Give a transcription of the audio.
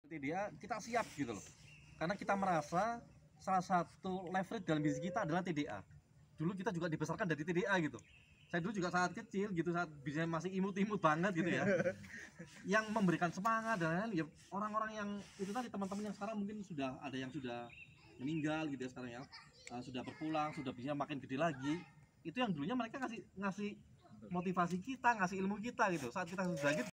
TDA kita siap gitu loh, karena kita merasa salah satu leverage dalam bisnis kita adalah TDA. Dulu kita juga dibesarkan dari TDA gitu. Saya dulu juga saat kecil gitu, saat bisnis masih imut-imut banget gitu ya. Yang memberikan semangat dan lain-lain ya orang-orang yang itu tadi, teman-teman yang sekarang mungkin sudah ada yang sudah meninggal gitu ya sekarang ya, sudah berpulang, sudah bisa makin gede lagi. Itu yang dulunya mereka ngasih motivasi kita, ngasih ilmu kita gitu. Saat kita sudah gitu